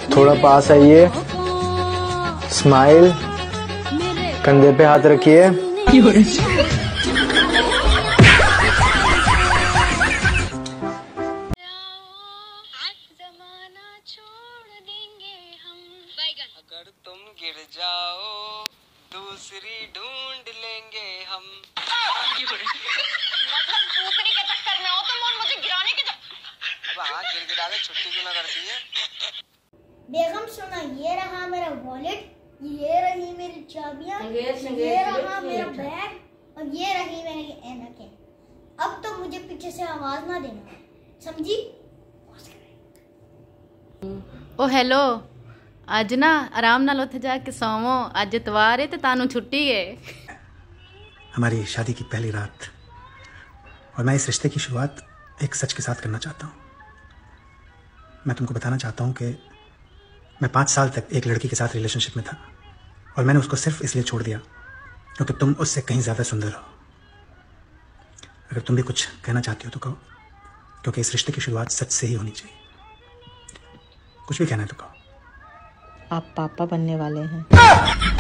थोड़ा पास आइए, स्माइल, कंधे पे हाथ रखिए। अगर तुम गिर जाओ दूसरी ढूंढ लेंगे हम। मतलब दूसरी के चक्कर में हो तुम और मुझे गिराने के अब हाँ गिरा के छुट्टी क्यों ना करती है? बेगम सुना, ये रहा मेरा वॉलेट, ये रही मेरी चाबियां, ये रहा मेरा बैग और ये रही मेरी ऐनकें। अब तो मुझे पीछे से आवाज ना देना, समझी? ओ हेलो, ਅੱਜ ਨਾ आराम नाल उत्थे जाके सोवो, ਅੱਜ इतवार है ते तानू छुट्टी है। हमारी शादी की पहली रात और मैं इस रिश्ते की शुरुआत एक सच के साथ करना चाहता हूँ। मैं तुमको बताना चाहता हूँ कि मैं 5 साल तक एक लड़की के साथ रिलेशनशिप में था और मैंने उसको सिर्फ इसलिए छोड़ दिया क्योंकि तुम उससे कहीं ज़्यादा सुंदर हो। अगर तुम भी कुछ कहना चाहती हो तो कहो, क्योंकि इस रिश्ते की शुरुआत सच से ही होनी चाहिए। कुछ भी कहना है तो कहो। आप पापा बनने वाले हैं।